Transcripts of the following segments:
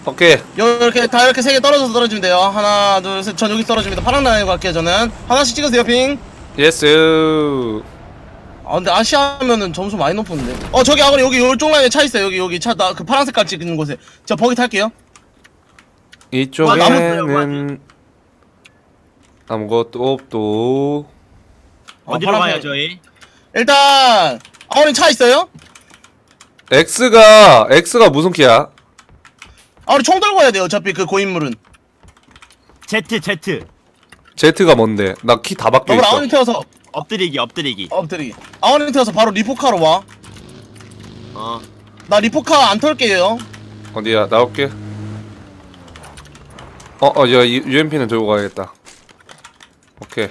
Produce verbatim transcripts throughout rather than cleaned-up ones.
오케이. 이렇게 다 이렇게 세 개 떨어져서 떨어지면 돼요. 하나 둘 셋. 전 여기 떨어집니다. 파란 라인으로 갈게요. 저는 하나씩 찍으세요. 핑. 예스. 아 근데 아시아면은 점수 많이 높은데. 어 저기 아버님 여기 요쪽 라인에 차 있어요. 여기 여기 차 나 그 파란 색깔 찍는 곳에. 저 버기 탈게요. 이쪽에는 아무것도 없도. 어디로 가요 저희? 일단 아버님 차 있어요? X가 X가 무슨 키야? 아버님 총 들고 해야 돼요. 어차피 그 고인물은. Z Z Z가 뭔데? 나 키 다 바뀌어 너무 있어. 아버님 태워서 엎드리기 엎드리기. 엎드리기. 아버님 태워서 바로 리포카로 와. 어. 나 리포카 안 털게요. 어디야? 나올게. 어, 어, 야, 유엠피는 들고 가야겠다. 오케이.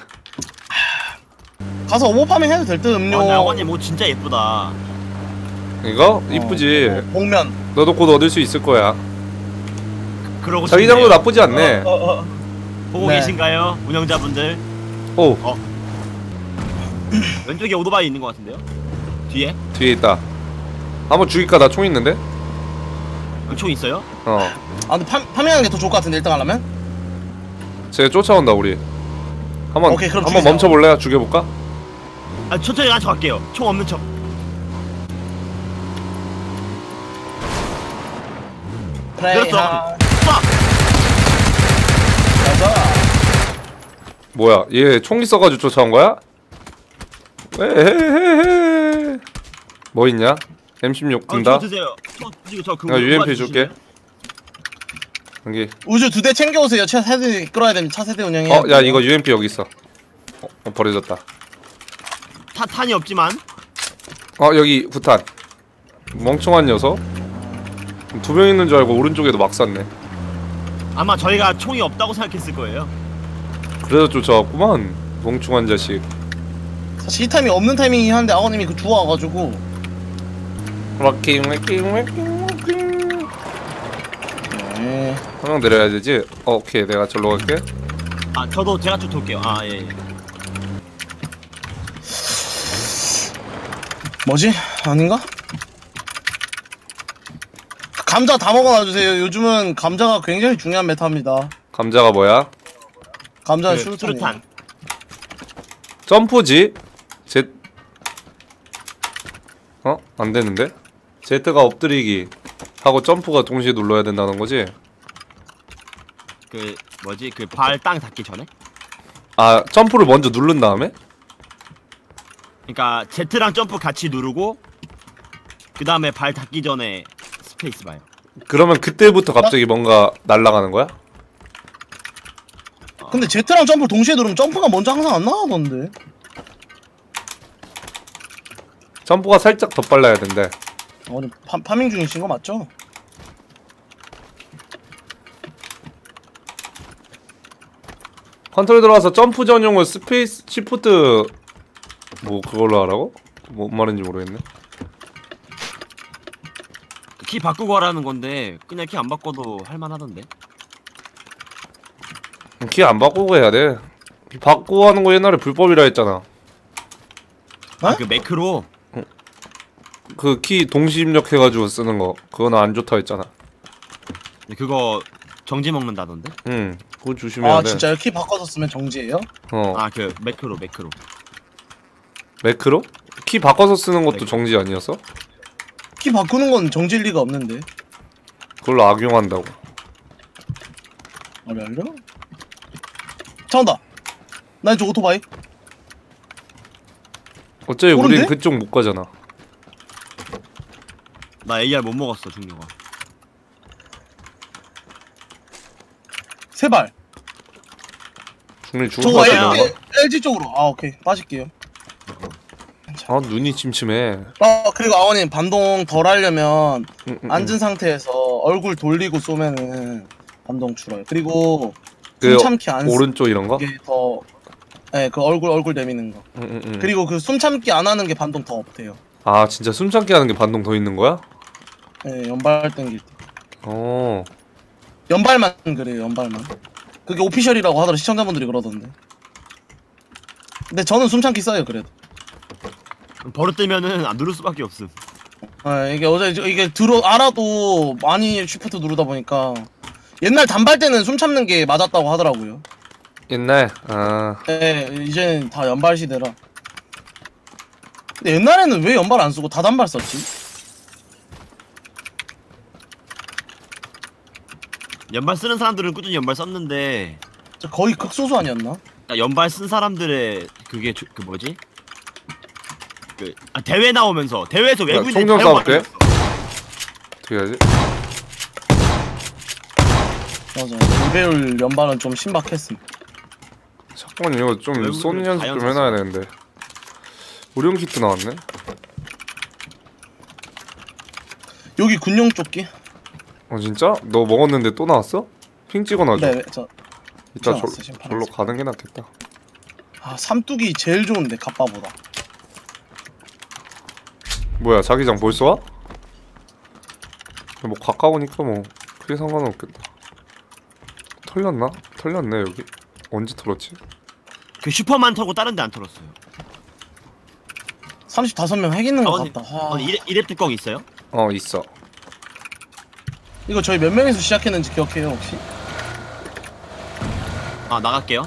가서 오버파밍 해도 될 듯 음료. 어, 나원님 옷 진짜 예쁘다. 이거? 이쁘지? 어, 복면. 너도 곧 얻을 수 있을 거야. 그러고 자기장도 싶네요. 나쁘지 않네. 어, 어, 어. 보고 네. 계신가요? 운영자분들. 오, 왼쪽에 오토바이 있는 것 같은데요? 뒤에? 뒤에 있다. 한번 죽일까? 나 총 있는데? 총 있어요? 어. 아 근데 파, 파밍하는 게 더 좋을 것 같은데 일 등 하려면? 쟤 쫓아온다, 우리. 한번, 오케이, 그럼 한번 죽이세요. 멈춰볼래? 죽여볼까? 아 천천히 같이 갈게요. 총 없는 척. 플레이 그렇죠. 하. 빡! 가자. 뭐야, 얘 총 있어가지고 쫓아온 거야? 에헤헤헤. 뭐 있냐? 엠 십육 아, 든다. 저 드세요. 저 드시고 저 그거 나 유엠피 오토바이 줄게. 주실래요? 여기. 우주 두 대 챙겨오세요. 차 세대 끌어야 됩니다. 차 세대 운영해. 어, 야, 이거 유엠피 여기 있어. 어, 어 버려졌다. 타 탄이 없지만. 어, 여기 구탄. 멍청한 녀석. 두 명 있는 줄 알고 오른쪽에도 막 쐈네. 아마 저희가 총이 없다고 생각했을 거예요. 그래서 쫓아왔구만. 멍청한 자식. 사실 이 타이밍 없는 타이밍이긴 한데 아버님이 그 주워와가지고. 락킹 락킹 락킹 락킹. 네. 한 명 내려야 되지? 어, 오케이. 내가 절로 갈게. 아 저도 제가 좀 돌게요. 아 예. 예. 뭐지? 아닌가? 감자 다 먹어놔주세요. 요즘은 감자가 굉장히 중요한 메타입니다. 감자가 뭐야? 감자는 그, 수류탄. 수류탄. 점프지? Z 어? 안 되는데? Z가 엎드리기 하고 점프가 동시에 눌러야 된다는 거지? 그 뭐지 그 발 땅 닿기 전에? 아, 점프를 먼저 누른 다음에? 그러니까 Z랑 점프 같이 누르고 그 다음에 발 닿기 전에 스페이스 봐요. 그러면 그때부터 갑자기 뭔가 날아가는 거야? 근데 Z랑 점프를 동시에 누르면 점프가 먼저 항상 안 나가던데. 점프가 살짝 더 빨라야 된대. 어, 파, 파밍 중이신 거 맞죠? 컨트롤 들어가서 점프 전용을 스페이스 시프트 뭐 그걸로 하라고? 뭔 말인지 모르겠네. 키 바꾸고 하라는 건데 그냥 키 안 바꿔도 할만하던데. 키 안 바꾸고 해야 돼. 키 바꾸고 하는 거 옛날에 불법이라 했잖아. 어? 아, 그 매크로. 그 키 동시 입력해가지고 쓰는 거 그거는 안 좋다 했잖아. 그거 정지 먹는다던데? 응, 그거 조심해야 아 돼. 진짜요? 키 바꿔서 쓰면 정지예요? 어, 아 그 매크로 매크로. 매크로? 키 바꿔서 쓰는 것도 매크로. 정지 아니었어? 키 바꾸는 건 정지일 리가 없는데. 그걸로 악용한다고. 알려 알려? 차 온다. 나 이쪽 오토바이. 어차피 우린 오른데? 그쪽 못 가잖아. 나 에이알 못 먹었어 중요가. 세 발. 중리 죽을 저거 것 L- 같아. L, LG 쪽으로. 아 오케이 빠질게요. 아, 눈이 침침해. 아 그리고 아버님 반동 덜 하려면 응, 응, 앉은 응. 상태에서 얼굴 돌리고 쏘면은 반동 줄어요. 그리고 그 숨참기 안 오른쪽 이런 거? 쓰는 게 더, 네, 그 얼굴 얼굴 내미는 거. 응, 응, 응. 그리고 그 숨참기 안 하는 게 반동 더 없대요. 아, 진짜 숨참기 하는 게 반동 더 있는 거야? 네, 연발 땡길 때. 어. 연발만 그래요, 연발만. 그게 오피셜이라고 하더라 시청자분들이 그러던데. 근데 저는 숨참기 써요 그래도. 버릇되면은 안 누를 수밖에 없음. 아, 이게 어제 저- 이게 들어 알아도 많이 쉬프트 누르다 보니까 옛날 단발 때는 숨 참는 게 맞았다고 하더라고요. 옛날 아 네, 이제는 다 연발 시대라. 근데 옛날에는 왜 연발 안 쓰고 다 단발 썼지? 연발 쓰는 사람들은 꾸준히 연발 썼는데 저 거의 극소수 아니었나? 그러니까 연발 쓴 사람들의 그게 주, 그 뭐지? 그 아, 대회 나오면서 대회에서 야, 외국인들 총좀 쏴볼게. 어떻게 해야지? 맞아. 이배율 연발은 좀 신박했음. 잠깐만 이거 좀 외국인들 쏘는 연습 좀 자연 해놔야 되는데. 의료용 키트 나왔네. 여기 군용 조끼? 어 진짜? 너 먹었는데 또 나왔어? 핑 찍어놔줘. 네, 저. 이따 저, 찍어놨어요, 지금 절로 파란색. 가는 게 낫겠다. 아, 삼뚝이 제일 좋은데 갑바보다. 뭐야 자기장 벌써 와? 뭐 가까우니까 뭐 크게 상관은 없겠다. 털렸나? 털렸네 여기. 언제 털었지? 그 슈퍼만 털고 다른 데 안 털었어요. 삼십오 명 핵 있는 것 아버님, 같다. 와. 아버님 이랩, 이랩 뚜껑 있어요? 어 있어. 이거 저희 몇 명에서 시작했는지 기억해요 혹시? 아 나갈게요.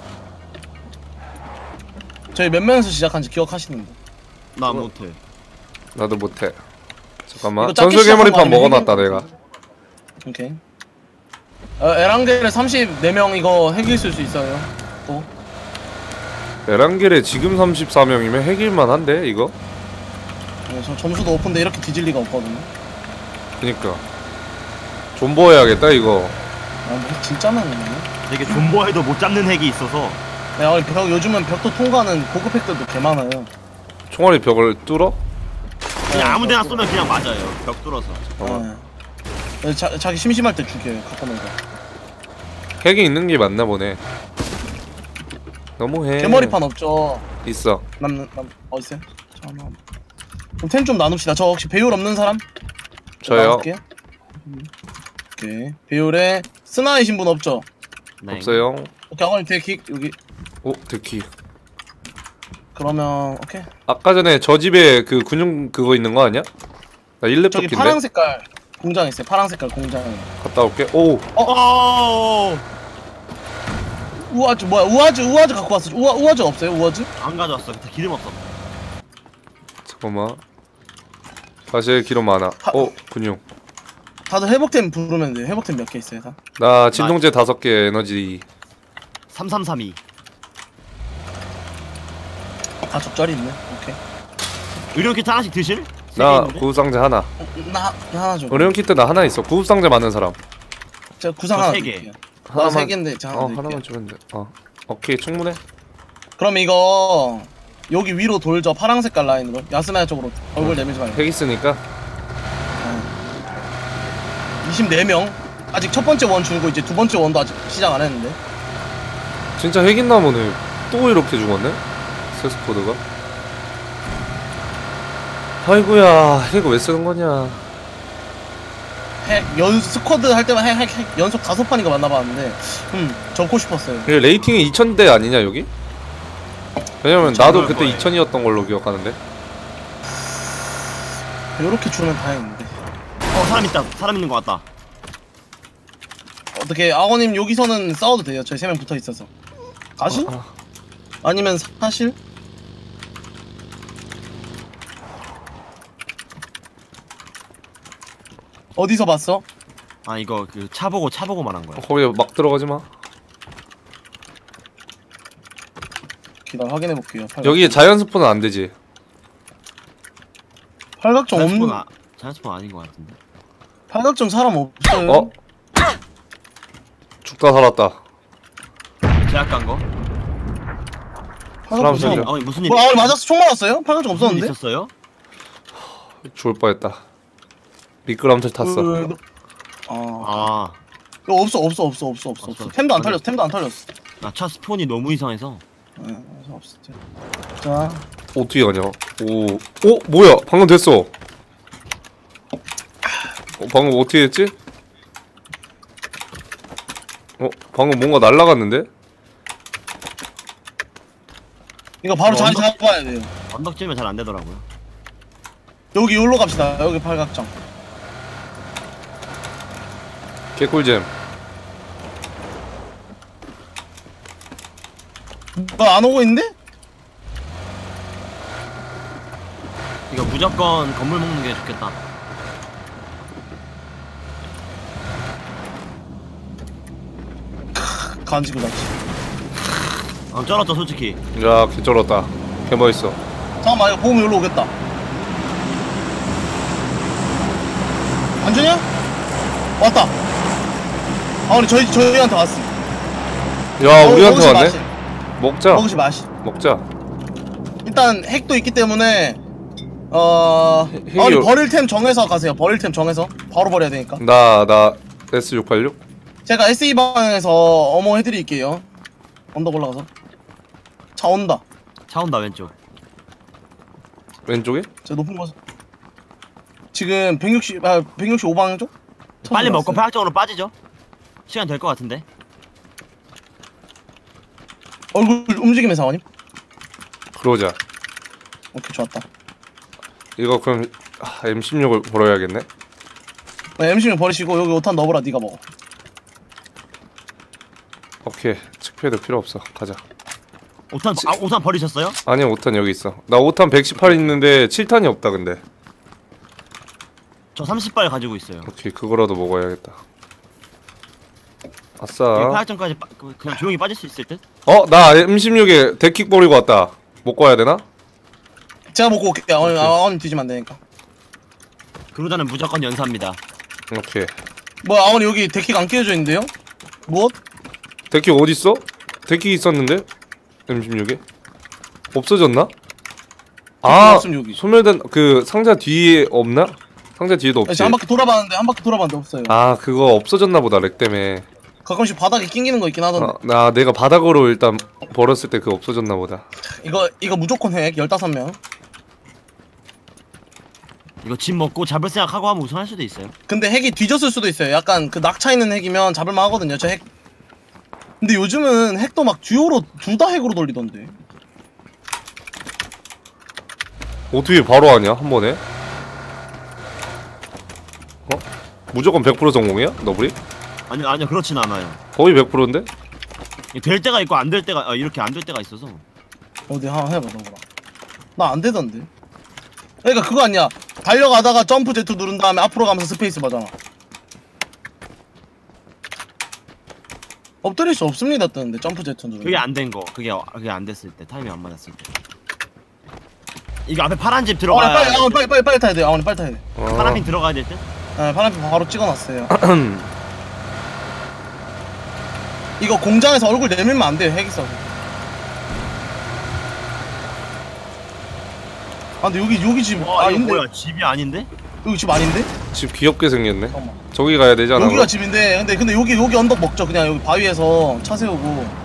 저희 몇 명에서 시작한지 기억하시는데? 나 이거- 못해. 나도 못해. 잠깐만. 이거 작게 전설괴물이판 시작한 거 먹어놨다 아니면 내가. 오케이. 어, 에란겔에 삼십사 명 이거 핵 있을 수 있어요. 또. 에란겔에 지금 삼십사 명이면 핵일만 한데 이거? 어, 저 점수도 오픈데 이렇게 뒤질 리가 없거든요. 그니까 존버해야겠다 이거. 아, 핵 진짜 많네. 되게 존버해도 못 잡는 핵이 있어서 야, 벽, 요즘은 벽도 통과하는 고급 핵들도 개 많아요. 총알이 벽을 뚫어? 그냥 네, 아무데나 벽 쏘면 그냥 맞아요. 벽 뚫어서. 어. 네. 자, 자기 심심할 때 죽여요. 갖고 놀고. 핵이 있는 게 맞나 보네. 너무해. 개머리판 없죠. 있어. 남, 남, 어딨어요? 잠깐만. 그럼 템 좀 나눕시다. 저 혹시 배율 없는 사람? 저요. 나눌게요. 음. 오케이. 배율에 스나이신 분 없죠? 네. 없어요. 오케이, 아버님 대킥 여기. 오 데키. 그러면 오케이. 아까 전에 저 집에 그 군용 그거 있는 거 아니야? 나 일 렙 저기 조끼인데. 파랑 색깔 공장 있어요. 파랑 색깔 공장. 갔다 올게. 오. 어. 우아즈 뭐야? 우아즈 우아즈 갖고 왔어. 우아 우아즈 없어요? 우아즈? 안 가져왔어. 그때 기름 없어. 잠깐만. 사실 기름 많아. 오 군용. 다들 회복템 부르면 돼요. 회복템 몇 개 있어요, 다? 나 진통제 다섯 개 에너지. 삼삼삼이. 다 적절히 있네. 오케이. 의료 키트 하나씩 드실? 세 개 나 있는데? 구급상자 하나. 어, 나 하나 줘. 의료용 키트 나 하나 있어. 구급상자 많은 사람. 제가 구상 저 하나 세 개. 드릴게요. 하나만. 나세 개인데 제가 하나 어 드릴게요. 하나만 주면 돼. 어. 오케이 충분해. 그럼 이거 여기 위로 돌죠. 파랑 색깔 라인으로. 야스나야 쪽으로 얼굴 내밀지 말고. 핵 있으니까. 이십사 명. 아직 첫 번째 원 줄고 이제 두 번째 원도 아직 시작 안 했는데. 진짜 핵 있나 보네. 또 이렇게 죽었네. 세스코드가. 아이고야 핵 왜 쓰는 거냐. 핵, 연, 스쿼드 할 때만 핵, 핵, 핵 연속 다섯 판인가 만나봤는데, 음, 적고 싶었어요. 이게 레이팅이 이천 대 아니냐 여기? 왜냐면 이천 나도 그럴 그때 거예요. 이천이었던 걸로 기억하는데. 요렇게 주면 다행인데. 어 사람 있다. 사람 있는 것 같다. 어떻게, 아버님 여기서는 싸워도 돼요. 저희 세 명 붙어 있어서. 사실? 아, 아니면 사실? 어디서 봤어? 아 이거 그 차 보고 차 보고 말한 거야. 거기 막 들어가지 마. 기다려, 확인해볼게요. 팔각. 여기 자연 스폰은 안 되지. 팔각정 자연스폰 없는, 아 자연스폰 아닌 것 같은데. 팔각정 사람 없어요. 어? 죽다 살았다. 제약 간 거? 팔각정 사람 사람 살려. 없- 아 무슨 일? 뭐, 아, 맞았어? 총 맞았어요? 팔각정 무슨 일 없었는데? 있었어요? 죽을 뻔했다. 미끄럼틀 탔어. 그, 아, 아. 이거 없어, 없어, 없어, 없어, 없어, 없어. 없어. 템도 안 털렸어, 템도 안 털렸어. 나 차 스폰이 너무 이상해서. 네, 없어, 없어. 자, 어떻게 가냐? 오, 오 뭐야? 방금 됐어. 어, 방금 어떻게 했지? 어, 방금 뭔가 날라갔는데? 이거 바로 어, 자리 언덕- 잡아야 돼요. 언덕 지면 잘 안 되더라고요. 여기 여기로 갑시다. 여기 팔각정. 개꿀잼. 너 안 오고 있는데? 이거 무조건 건물 먹는 게 좋겠다. 간지고 났지. 아, 쩔었죠 솔직히. 야 개쩔었다. 개멋있어. 잠깐만, 이거 보면 여기로 오겠다. 안 주냐? 왔다. 아, 우리 저희, 저희한테 왔어. 야 어, 우리한테 먹으시 왔네. 마시. 먹자. 먹으시 마시. 먹자. 일단 핵도 있기 때문에 어... 핵이 아, 우리 요- 버릴 템 정해서 가세요. 버릴 템 정해서 바로 버려야 되니까. 나 나 에스 육팔육. 제가 에스이 방에서 어머 해드릴게요. 언덕 올라가서. 차 온다. 차 온다 왼쪽. 왼쪽에? 저 높은 곳. 지금 백육십, 아, 백육십오 방향 쪽? 빨리 먹고 왔어요. 팔각정으로 빠지죠. 시간 될 것 같은데. 얼굴 움직이면 사원님. 그러자. 오케이, 좋았다. 이거 그럼 아, 엠 십육을 벌어야겠네. 네, 엠십육 버리시고 여기 오탄 넣어보라. 네가 먹어. 오케이. 측패드 필요 없어. 가자. 오탄 아 오탄 버리셨어요? 아니야 오 탄 여기 있어. 나 오 탄 백십팔 있는데 칠 탄이 없다 근데. 저 삼십 발 가지고 있어요. 오케이 그거라도 먹어야겠다. 여기 아싸. 팔각정까지 빠, 그- 그냥 조용히 빠질 수 있을 듯? 어? 나 엠 십육에 데킥 버리고 왔다. 먹고 와야 되나? 제가 먹고 올게요. 어, 아, 아버님 뒤지면 안 되니까. 그러자는 무조건 연사입니다. 오케이. 뭐야, 아버님 여기 데킥 안 끼워져 있는데요? 무엇? 데킥 어딨어? 데킥 있었는데? 엠 십육에? 없어졌나? 아! 없으면 여기. 소멸된 그 상자 뒤에 없나? 상자 뒤에도 없지. 제가 한 바퀴 돌아봤는데 한 바퀴 돌아봤는데 없어요. 아 그거 없어졌나 보다 렉 때문에. 가끔씩 바닥에 낑기는 거 있긴 하던데. 아, 나 내가 바닥으로 일단 버렸을 때 그거 없어졌나 보다. 이거 이거 무조건 핵 열다섯 명. 이거 집 먹고 잡을 생각하고 하면 우승할 수도 있어요. 근데 핵이 뒤졌을 수도 있어요. 약간 그 낙차 있는 핵이면 잡을만 하거든요. 저 핵. 근데 요즘은 핵도 막 듀오로 둘 다 핵으로 돌리던데. 어떻게 바로 하냐 한 번에? 어? 무조건 백 퍼센트 성공이야? 너브리? 아니요 아니요 그렇진 않아요. 거의 백 퍼센트인데? 될 때가 있고 안 될 때가 아, 이렇게 안 될 때가 있어서. 어디 한번 해봐 너구나. 나 안 되던데. 그러니까 그거 아니야. 달려가다가 점프 제트 누른 다음에 앞으로 가면서 스페이스 바잖아. 엎드릴 수 없습니다 뜨는데 점프 제트 누르면. 그게 안 된 거. 그게 어- 그게 안 됐을 때 타이밍 안 맞았을 때. 이거 앞에 파란 집 아, 들어가야 빨리, 아, 빨리 빨리 빨리 타야 돼. 아, 빨리 타야 돼. 어. 파란 핀 들어가야 될 때. 네, 파란빛 바로 찍어놨어요. 이거 공장에서 얼굴 내밀면 안 돼요. 핵 있어서. 아 근데 여기 여기 집 와 이거 아닌데? 뭐야 집이 아닌데? 여기 집 아닌데? 집 귀엽게 생겼네. 잠깐만. 저기 가야 되지 않아? 여기가 집인데 근데 근데 여기 여기 언덕 먹죠. 그냥 여기 바위에서 차 세우고.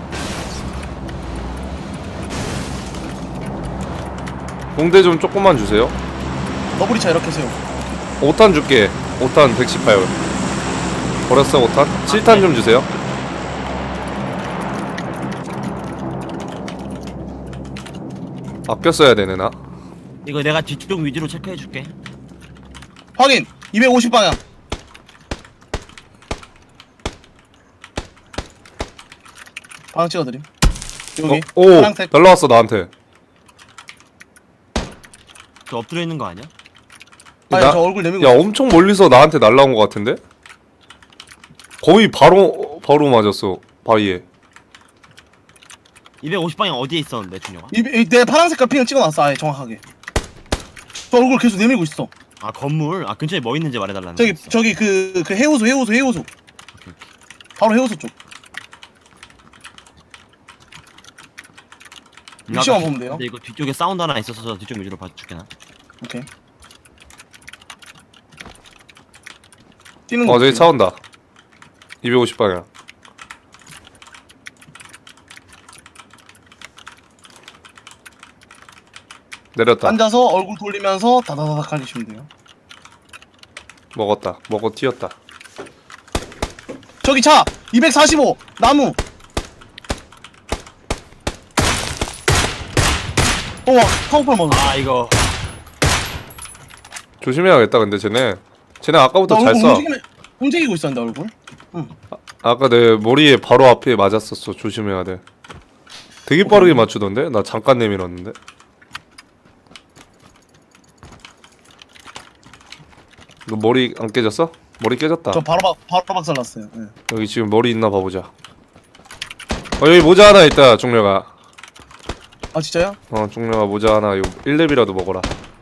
공대 좀 조금만 주세요. 너구리 차 이렇게 세우고. 오 탄 줄게. 오 탄 백십팔. 버렸어 오 탄? 칠 탄 좀 주세요. 아껴 써야 되네 나. 이거 내가 뒤쪽 위주로 체크해 줄게. 확인. 이백오십 방향. 방향 찍어드림. 여기. 어, 오 파란색. 날라왔어 나한테. 저 엎드려 있는 거 아니야? 아니 나- 저 얼굴 내밀고. 야 있어. 엄청 멀리서 나한테 날라온 것 같은데? 거의 바로 바로 맞았어 바위에. 이백오십 방향 어디에 있었는데 준영아? 이, 이, 내 파란 색깔 핑을 찍어놨어. 아예 정확하게. 저 얼굴 계속 내밀고 있어. 아 건물? 아 근처에 뭐 있는지 말해달라는 저기 거였어. 저기 그 그 해우소 해우소 해우소. 오케이, 오케이. 바로 해우소 쪽. 위치만 보면 돼요. 근데 이거 뒤쪽에 사운드 하나 있어서 뒤쪽 위주로 봐줄게 나. 오케이. 뛰는 거. 어 저기 없어요. 차 온다. 이백오십 방향. 내렸다. 앉아서 얼굴 돌리면서 다다다닥 갈리시면 돼요. 먹었다. 먹어 튀었다. 저기 차 이백사십오 나무. 우와 카우팔 먹어. 아 이거 조심해야겠다. 근데 쟤네 쟤네 아까부터 나 잘 얼굴 쏴. 움직이면- 움직이고 있었는데 얼굴. 아까 내 머리에 바로 앞에 맞았었어. 조심해야 돼. 되게 빠르게 맞추던데? 나 잠깐 내밀었는데. 너 머리 안 깨졌어? 머리 깨졌다. 저 바로 박 바로 박살 났어요. 예. 여기 지금 머리 있나 봐보자. 어 여기 모자 하나 있다. 종려가. 아 진짜요? 어 종려가 모자 하나 이거 일 렙이라도 먹어라.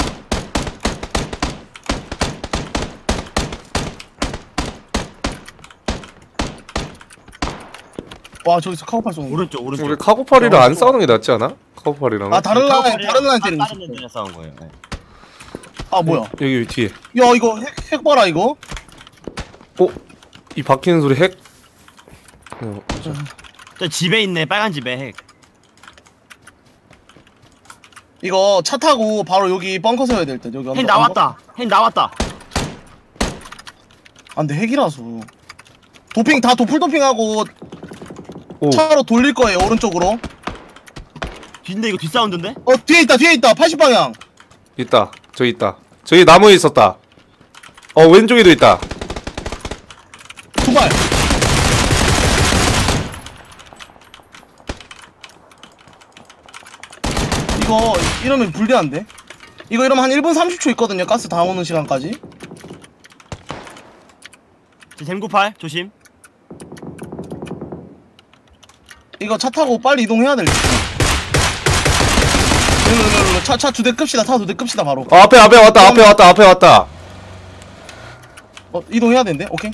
와 저기서 카고팔 쏘는 거. 오른쪽 오른쪽. 우리 카고팔이랑 안 싸우는 게 낫지 않아? 카고팔이랑. 아 다른 라인 카고팔이랑 다른 라인 때리고 다른 있어. 애들이랑 싸운 거예요. 네. 아 뭐야? 여기 뒤에. 야 이거 핵, 핵 봐라 이거. 어? 이 박히는 소리 핵? 어, 보자. 저 집에 있네. 빨간 집에 핵. 이거 차 타고 바로 여기 벙커 세워야 될 듯. 여기 핵 언덕- 나왔다. 핵 나왔다. 아 근데 핵이라서. 도핑 다 도플 도핑하고 오. 차로 돌릴 거예요 오른쪽으로. 근데 이거 뒷사운드인데? 어 뒤에 있다 뒤에 있다 팔십 방향. 있다. 저기 있다. 저기 나무에 있었다. 어 왼쪽에도 있다. 두 발. 이거 이러면 불리한데? 이거 이러면 한 일 분 삼십 초 있거든요 가스 다 오는 시간까지. 제 잼구팔 조심. 이거 차 타고 빨리 이동해야 될 듯. 일로 일로 일로 차차 두 대 끕시다 차 두 대 끕시다 바로. 어, 앞에 앞에 왔다. 앞에 왔다. 앞에 왔다. 어 이동해야 되는데 오케이.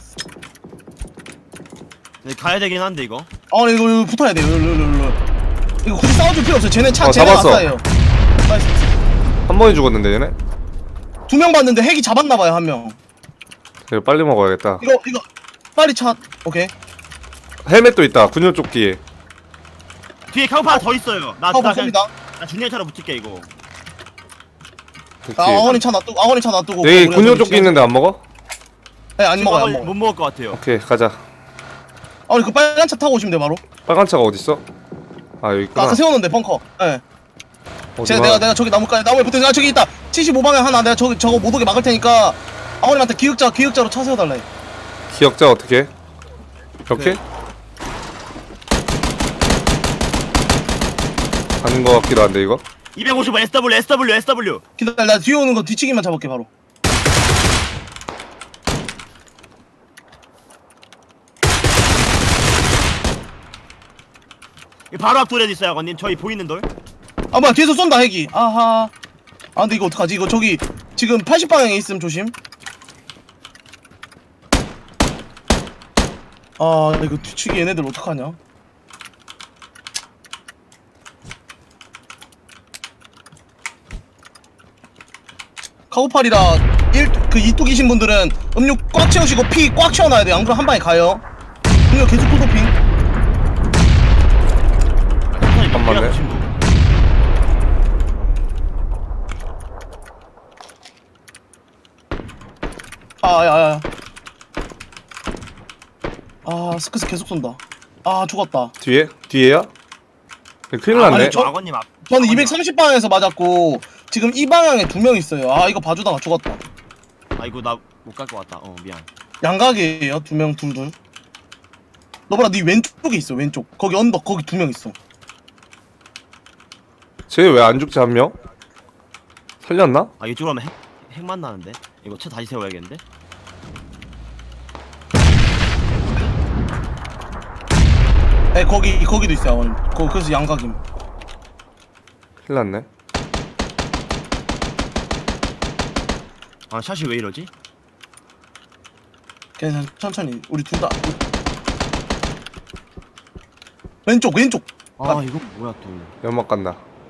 네, 가야 되긴 한데 이거. 아 이거, 이거 붙어야 돼요 일로 일로 일로. 이거 굳이 싸워줄 필요 없어. 쟤네 차 어, 쟤네 잡았어. 아싸예요. 나이스. 한 번에 죽었는데 얘네. 두 명 봤는데 핵이 잡았나봐요 한 명. 이거 빨리 먹어야겠다. 이거 이거 빨리 차. 오케이. 헬멧도 있다. 군용 조끼. 뒤에 카우파 더 있어요. 나, 하고 나, 봤습니다. 나 중년차로 붙을게 이거. 그치. 아 어머니 차 놔두고 아버님 차 놔두고. 여기 우리 군용 아버님 조끼 지나가- 있는데 안 먹어? 네안 먹어요 안 못 먹어. 먹을 것 같아요. 오케이 가자. 아 우리 그 빨간 차 타고 오시면 돼 바로. 빨간 차가 어딨어? 아 여기 있구나. 아까 세웠는데 벙커. 예. 어디 제가 봐. 내가 내가 저기 나무까지 나무에 붙어. 아 저기 있다. 칠십오 방향 하나. 내가 저기 저거 못 오게 막을 테니까 아버님한테 기획자 기획자로 차 세워달래. 기억자 어떻게? 이렇게? 네. 가는 거 같기도 한데 이거? 이백오십오 에스더블유 에스더블유 에스더블유. 기다려 나 뒤에 오는 거 뒤치기만 잡을게 바로. 이 바로 앞 돌에도 있어요, 아버님. 저희 보이는 돌. 아 뭐야 뒤에서 쏜다 핵이. 아하. 아 근데 이거 어떡하지? 이거 저기 지금 팔십 방향에 있음 조심. 아 이거 뒤치기 얘네들 어떡하냐? 카고팔이라 일 그 이뚝이신 분들은 음료 꽉 채우시고 피 꽉 채워놔야 돼요. 안 그러면 한 방에 가요. 음료 계속 풀도핑. 잠깐만요. 친구. 아야야. 아 스크스 계속 쏜다. 아 죽었다. 뒤에? 뒤에야? 큰일 아, 났네. 아니, 저 아버님 앞. 저는 아버님 이백삼십 방향에서 맞았고 지금 이 방향에 두 명 있어요. 아 이거 봐주다가 죽었다. 앞. 아 이거 나 못 갈 것 같다. 어 미안. 양각이에요. 두 명 둘둘. 너보라 네 왼쪽에 있어. 왼쪽. 거기 언덕 거기 두 명 있어. 쟤 왜 안 죽지 한 명? 살렸나? 아 이쪽으로 하면 핵 핵만 나는데. 이거 차 다시 세워야겠는데. 네 거기 거기도 있어요. 아버님. 거 그래서 양각임. 큰일 났네. 아 샷이 왜 이러지? 괜찮 천천히. 우리 둘 다. 왼쪽 왼쪽. 아 이거 뭐야 또. 연막 간다.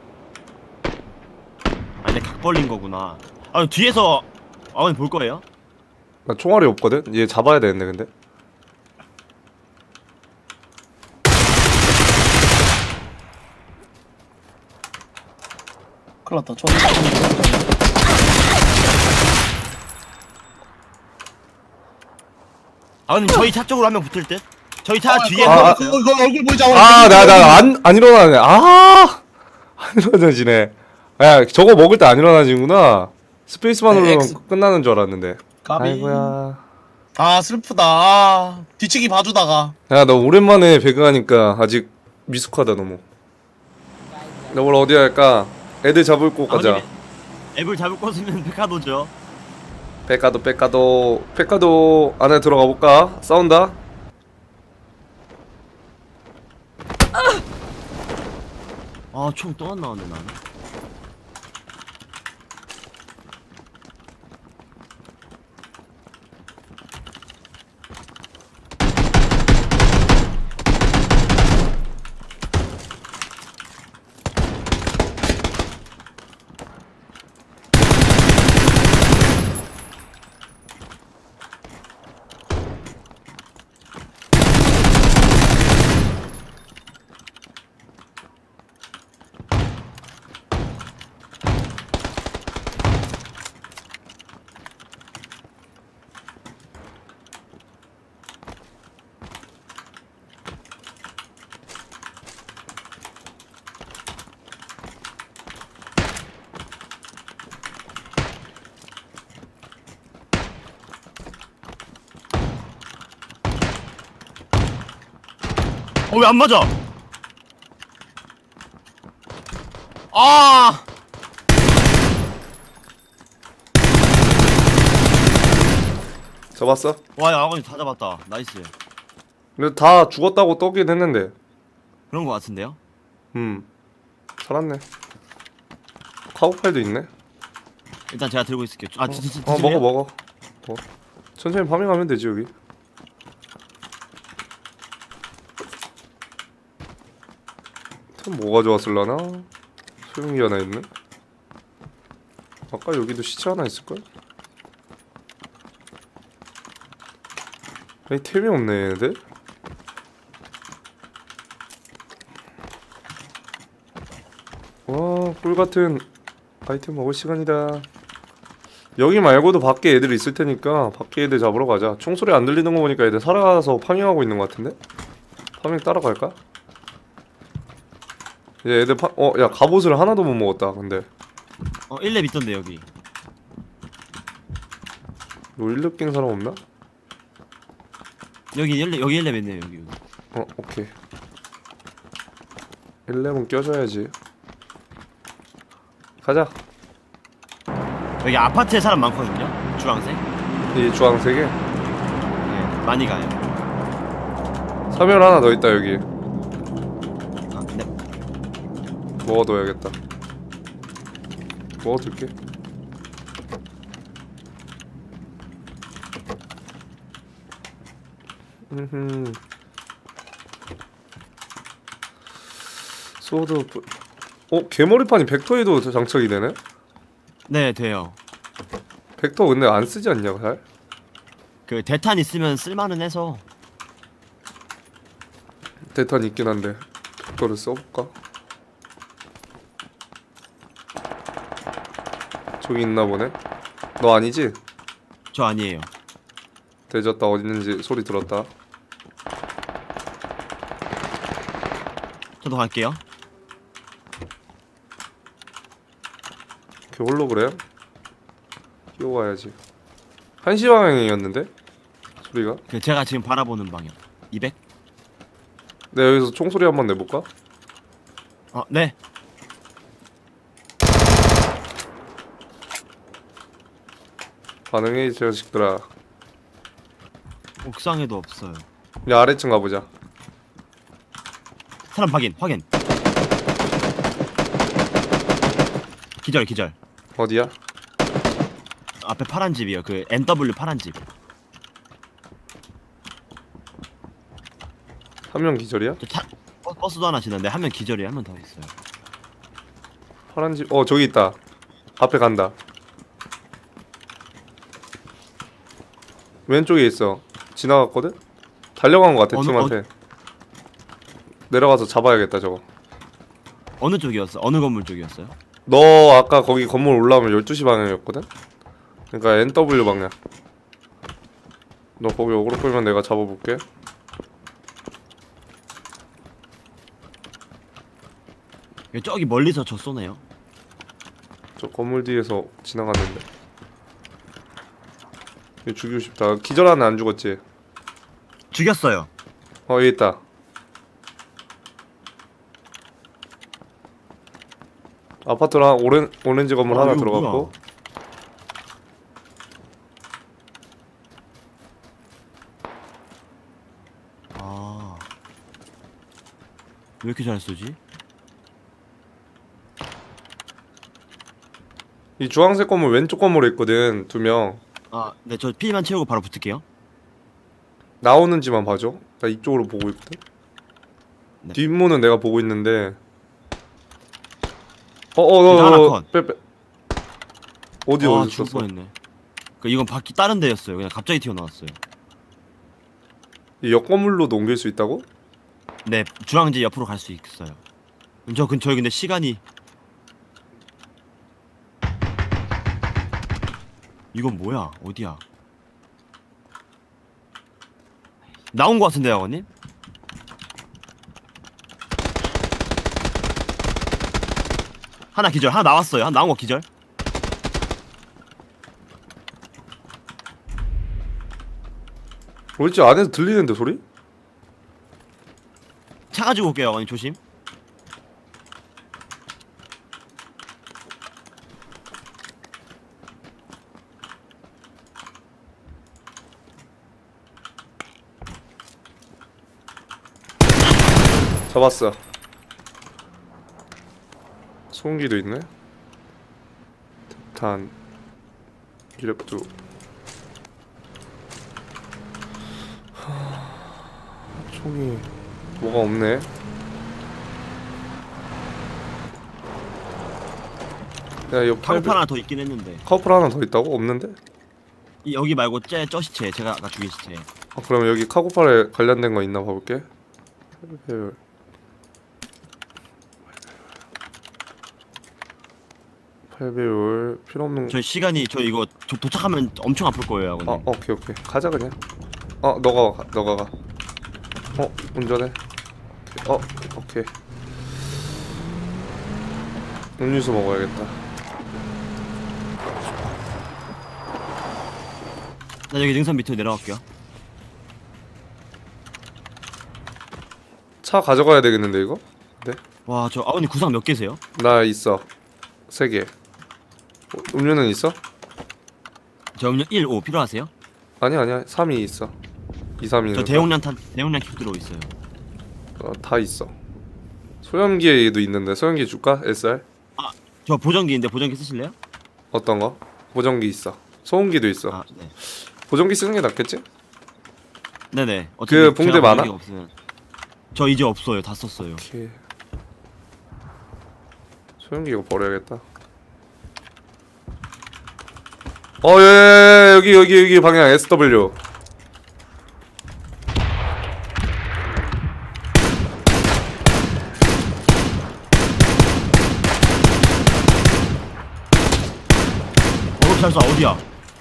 아 근데 각 벌린 거구나. 아 뒤에서 아버님 볼 거예요? 나 총알이 없거든? 얘 잡아야 되는데 근데. 큰일 났다. 저. 아버님 저희 차 쪽으로 한 명 붙을 듯. 저희 차 뒤에 아, 한 아, 명 아. 있어요. 그거, 그거 얼굴 보이지 않아? 아, 나, 나, 안, 안 일어나네. 아! 안 일어나지네. 야, 저거 먹을 때 안 일어나지구나. 스페이스만 네, 누르면 X. 끝나는 줄 알았는데. 까비. 아이고야. 아 슬프다. 아, 뒤치기 봐주다가. 야, 너 오랜만에 배그하니까 아직 미숙하다 너무. 나 오늘 어디 할까? 애들 잡을 곳 가자. 아버님, 앱을 잡을 것이면 백화도죠. 백가도 백가도 백가도 안에 들어가 볼까? 싸운다. 아 총 또 안 나왔네 나는. 어 왜 안 맞아? 아! 잡았어? 와, 야, 아버님 다 잡았다. 나이스. 근데 다 죽었다고 떠긴 했는데. 그런 거 같은데요? 음. 살았네. 카우팔도 있네. 일단 제가 들고 있을게요. 아, 드, 드, 드, 어, 드실래요? 먹어 먹어. 어. 천천히 파밍하면 되지 여기. 참 뭐가 좋았을라나? 소용기 하나 있네. 아까 여기도 시체 하나 있을걸? 아니 템이 없네 얘네들. 와 꿀같은 아이템 먹을 시간이다. 여기 말고도 밖에 애들 있을 테니까 밖에 애들 잡으러 가자. 총소리 안 들리는 거 보니까 애들 살아가서 파밍하고 있는 거 같은데? 파밍 따라갈까? 이제 애들 파.. 어 야 갑옷을 하나도 못 먹었다 근데. 어, 일 렙 있던데 여기. 롤력갱 사람 없나? 여기 일 렙, 여기 일 렙 있네요, 여기. 여기. 어 오케이. 일렙은 껴줘야지. 가자. 여기 아파트에 사람 많거든요. 주황색. 이 주황색에 네, 많이 가요. 사별 하나 더 있다 여기. 아, 네. 먹어둬야겠다. 먹어둘게. 음흠. 소드 부- 어? 개머리판이 벡터에도 장착이 되네? 네, 돼요. 벡터 근데 안 쓰지 않냐 잘? 그 대탄 있으면 쓸만은 해서. 대탄 있긴 한데 벡터를 써볼까? 저기 있나 보네? 너 아니지? 저 아니에요. 대졌다 어디 있는지 소리 들었다. 저도 갈게요. 걔 홀로그램? 끼워가야지. 한시 방향이었는데? 소리가? 그 제가 지금 바라보는 방향. 이백? 내가 여기서 총소리 한번 내볼까? 어, 네. 반응해 이 자식들아. 옥상에도 없어요. 야 아래층 가보자. 사람 확인, 확인. 기절, 기절. 어디야? 앞에 파란 집이요. 그 엔더블유 파란 집. 한 명 기절이야? 저 차, 버- 버스도 하나 지났는데 한 명 기절이 한 명 더 있어요. 파란 집.. 어 저기 있다. 앞에 간다. 왼쪽에 있어. 지나갔거든? 달려간 것 같아 어느- 팀한테. 내려가서 잡아야겠다 저거. 어느 쪽이었어? 어느 건물 쪽이었어요? 너 아까 거기 건물 올라오면 열두 시 방향이었거든? 그러니까 엔더블유 방향. 너 거기 어그로 끌면 내가 잡아볼게. 저기 멀리서 저 쏘네요. 저 건물 뒤에서 지나갔는데. 얘 죽이고 싶다. 기절하는 안 죽었지? 죽였어요. 어 여기 있다. 아파트랑 오렌 오렌지 건물 아, 하나 이거 들어갔고. 뭐야? 아. 왜 이렇게 잘 쏘지? 이 주황색 건물 왼쪽 건물에 있거든. 두 명. 아, 네, 저 피만 채우고 바로 붙을게요. 나오는지만 봐줘. 나 이쪽으로 보고 있거든. 네. 뒷문은 내가 보고 있는데. 일단 하나 어어어 컷. 빼빼. 어디 아, 어디 죽을 있었어? 뻔했네. 그 이건 바퀴 다른 데였어요. 그냥 갑자기 튀어나왔어요. 이 옆 건물로도 옮길 수 있다고? 네, 주황지 옆으로 갈 수 있어요. 저 근 저희 근데 시간이 이건 뭐야? 어디야? 나온 거 같은데요, 아버님? 하나 기절, 하나 나왔어요. 하나 나온 거 기절. 어디 안에서 들리는데 소리? 차 가지고 올게요, 아버님 조심. 잡았어. 소음기도 있네. 탄 기력도. 하... 총이 뭐가 없네. 야, 여 카고팔 하나 더 있긴 했는데 카우팔 하나 더 있다고? 없는데? 이, 여기 말고 쟤, 저 시체 제가 아까 죽인 시체. 아, 그럼 여기 카고팔에 관련된 거 있나 봐볼게. 배율. 팔 배율 필요 없는. 저 시간이 저 이거 저 도착하면 엄청 아플 거예요, 아버님. 어 오케이 오케이 가자 그냥. 어 너가 가, 너가 가. 어 운전해. 어 오케이. 음료수 먹어야겠다. 나 여기 능선 밑으로 내려갈게요. 차 가져가야 되겠는데 이거? 네? 와, 저 아버님 구상 몇 개세요? 나 있어. 세 개. 어, 음료는 있어? 저 음료 일, 오 필요하세요? 아니 아니야. 삼이 있어. 이, 삼이 저 대용량 탄 대용량 킥 들어 있어요. 어, 다 있어. 소염기에도 있는데 소염기 줄까? 에스알? 저 보정기인데 보정기 쓰실래요? 어떤 거? 보정기 있어. 소음기도 있어. 아, 네. 보정기 쓰는 게 낫겠지? 네네. 그 붕대 제가 많아? 보정기가 없으면. 저 이제 없어요. 다 썼어요. 오케이. 소염기 이거 버려야겠다. 어, 예, 예, 예, 여기, 여기, 여기 방향 에스더블유. 어, 잘 쏴. 어디야?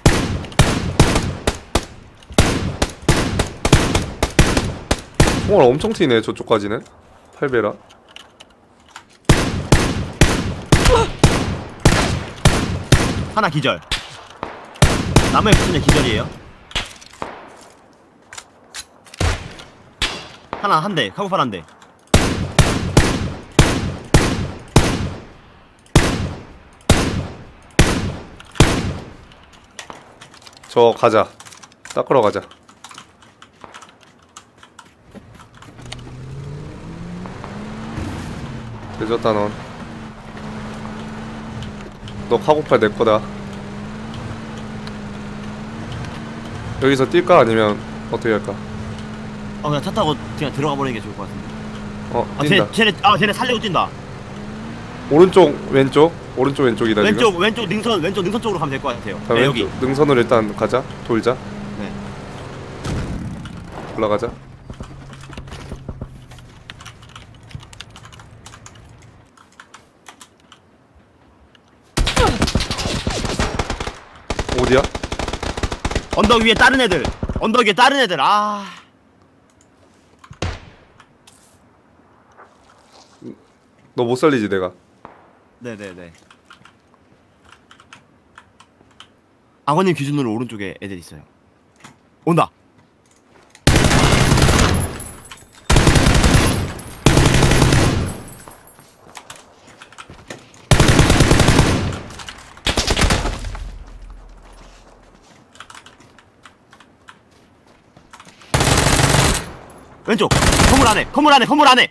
총알 엄청 튀네, 저쪽까지는. 팔 배라. 하나 기절. 나무에 붙은 애 기절이에요. 하나 한 대. 카고팔 한 대. 저 가자. 닦으러 가자. 늦었다 넌. 너 카고팔 내 거다. 여기서 뛸까 아니면 어떻게 할까? 어, 그냥 차 타고 그냥 들어가 버리는 게 좋을 것 같은데. 어, 아, 뛴다. 쟤, 쟤네, 아, 쟤네 살려고 뛴다. 오른쪽, 왼쪽, 오른쪽, 왼쪽이다 지금. 왼쪽, 왼쪽 능선, 왼쪽 능선 쪽으로 가면 될 것 같아요. 자, 네, 왼쪽 여기. 능선으로 일단 가자. 돌자. 네. 올라가자. 어디야? 언덕 위에 다른 애들. 언덕 위에 다른 애들. 아. 너 못 살리지 내가. 네네네. 아버님 기준으로 오른쪽에 애들 있어요. 온다. 왼쪽 건물 안에 건물 안에 건물 안에.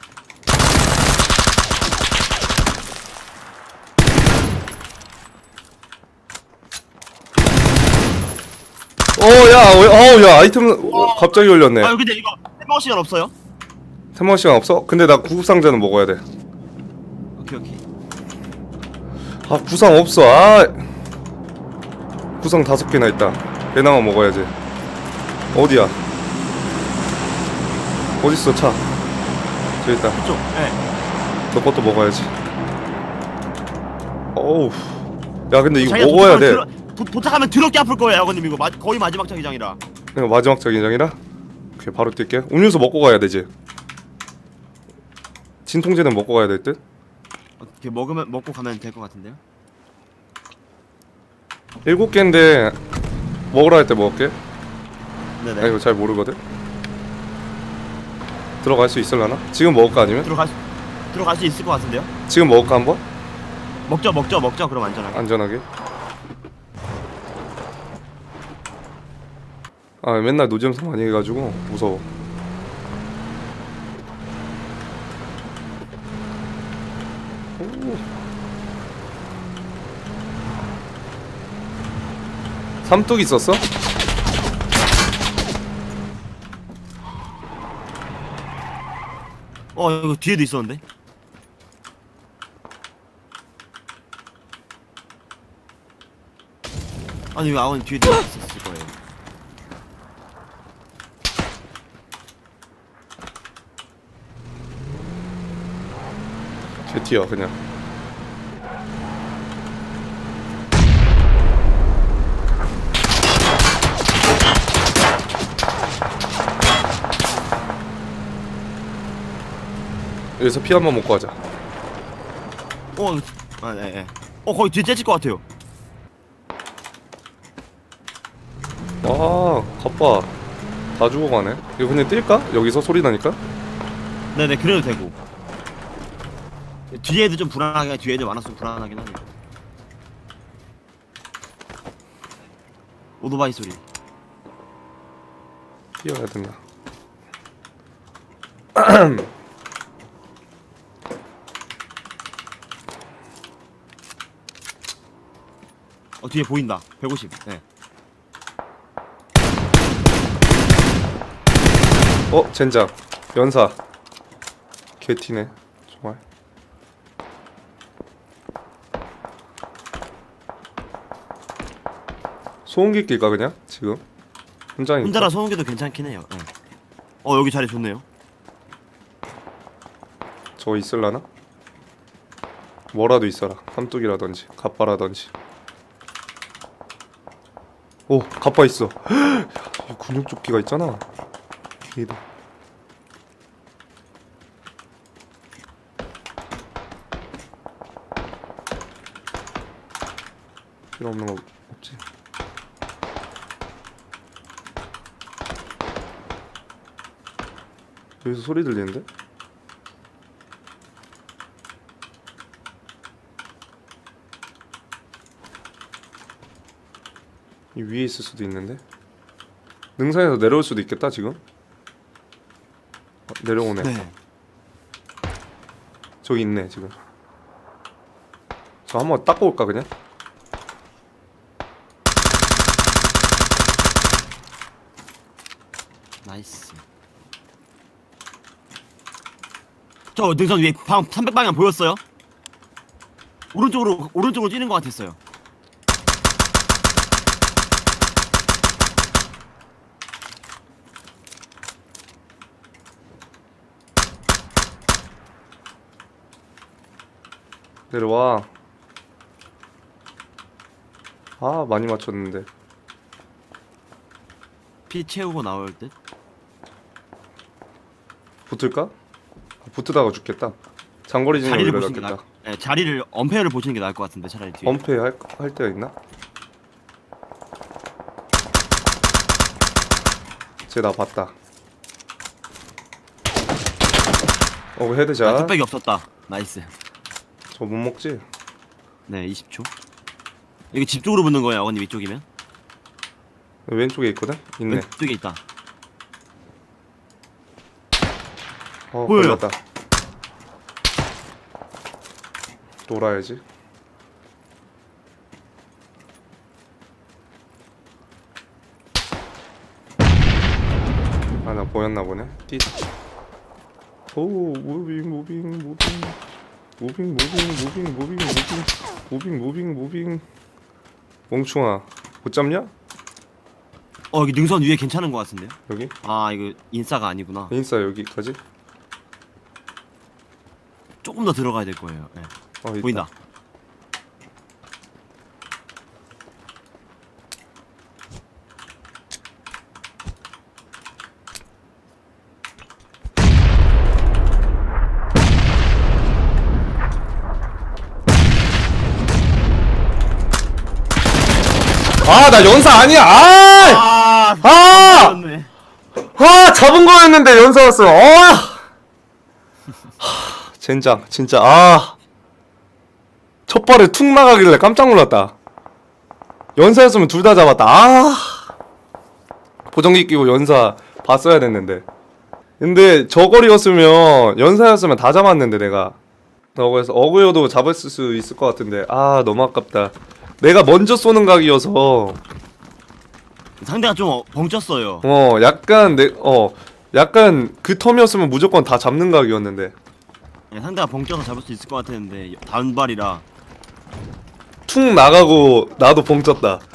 어야 어야 아이템 어, 갑자기 올렸네. 아 근데 이거 해먹을 시간 없어요? 템먹을 시간 없어? 근데 나 구급상자는 먹어야 돼. 오케이 오케이. 아 구상 없어. 아 구상 다섯 개나 있다. 배낭아 먹어야지. 어디야? 어딨어 차? 저기 있다. 그쪽. 예. 너 것도 먹어야지. 어우. 야 근데 이거 자기가 먹어야 도착하면 돼. 들어- 도, 도착하면 더럽게 아플 거예요, 아버님. 이거 마, 거의 마지막 자기장이라. 이거 마지막 자기장이라? 오케이 바로 뛸게. 음료수 먹고 가야 되지. 진통제는 먹고 가야 될 듯? 어떻게 먹으면 먹고 가면 될 것 같은데요? 일곱 개인데 먹으라 할 때 먹을게. 네네. 나 이거 잘 모르거든. 들어갈 수 있을라나? 지금 먹을까 아니면? 들어갈 수 들어갈 수 있을 것 같은데요? 지금 먹을까 한번? 먹죠, 먹죠, 먹죠. 그럼 안전하게. 안전하게. 아 맨날 노잼성 많이 해가지고 무서워. 오. 삼뚝 있었어? 어, 이거 뒤에도 있었는데. 아니 이거 아버님 뒤에도 있었을 거예요. 개 튀어 그냥. 여기서 피 한 번 먹고 하자. 어, 아, 예, 예. 어, 거기 뒤에 째질 것 같아요. 와 가빠 다 죽어가네. 이거 그냥 뛸까? 여기서 소리 나니까? 네네, 그래도 되고. 뒤에 애들 좀 불안하게, 뒤에 애들 많아서 좀 불안하긴 하네. 오토바이 소리. 뛰어야 된다. 어, 뒤에 보인다. 백오십. 네. 어 젠장 연사 개티네 정말. 소음기 낄까 그냥 지금 혼자니까. 혼자라 소음기도 괜찮긴 해요. 네. 어, 여기 자리 좋네요. 저거 있을라나? 뭐라도 있어라. 삼뚝이라든지 갑바라든지. 오 갑바 있어. 야, 이 근육조끼가 있잖아. 기다. 필요 없는 거 없지? 여기서 소리 들리는데? 이 위에 있을 수도 있는데? 능선에서 내려올 수도 있겠다 지금? 어, 내려오네. 네. 저기 있네 지금. 저 한번 닦고 올까 그냥? 나이스. 저 능선 위에 방 삼백 방향 보였어요? 오른쪽으로 오른쪽으로 뛰는 것 같았어요. 내려와. 아 많이 맞췄는데. 피 채우고 나올 듯. 붙을까? 붙으다가 죽겠다. 장거리 진영 자리를 오히려 보시는 게 나을. 낫겠다. 네, 자리를 엄폐를 보시는 게 나을 것 같은데 차라리 뒤에. 엄폐 할, 할 때가 있나? 쟤 나 봤다. 어 아, 헤드샷. 뚝배기 없었다. 나이스. 저 못 먹지? 네, 이십 초. 이거 집 쪽으로 붙는 거예요, 아버님 이쪽이면? 왼쪽에 있거든? 있네. 왼쪽에 있다. 어 보여요. 걸렸다. 놀아야지. 아 나 보였나 보네. 띠. 오 무빙 무빙 무빙 무빙 무빙 무빙 무빙 무빙 무빙 무빙 무빙. 멍충아 못 잡냐? 어, 여기 능선 위에 괜찮은 것 같은데요? 여기? 아, 이거 인싸가 아니구나. 인싸 여기까지? 조금 더 들어가야 될 거예요. 네. 어, 있다. 보인다. 아 나 연사 아니야. 아! 아, 아! 네. 아 잡은 거였는데 연사였어. 아! 하, 젠장 진짜 아. 첫 발에 툭 나가길래 깜짝 놀랐다. 연사였으면 둘 다 잡았다. 아. 보정기 끼고 연사 봤어야 됐는데. 근데 저거리였으면 연사였으면 다 잡았는데 내가. 어그에서 어그여도 잡았을 수 있을 것 같은데 아 너무 아깝다. 내가 먼저 쏘는 각이어서 상대가 좀 어, 벙쪘어요. 어 약간 내 어 약간 그 텀이었으면 무조건 다 잡는 각이었는데 네, 상대가 벙쪄서 잡을 수 있을 것 같았는데 단발이라. 툭 나가고 나도 봉 쪘다.